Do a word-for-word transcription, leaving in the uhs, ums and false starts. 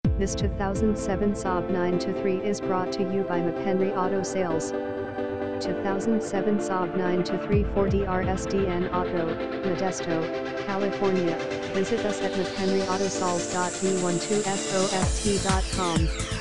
This two thousand seven Saab nine two three is brought to you by Mchenry Auto Sales. two thousand seven Saab nine two three for D R S D N Auto, Modesto, California. Visit us at mchenry auto sales dot b one two soft dot com.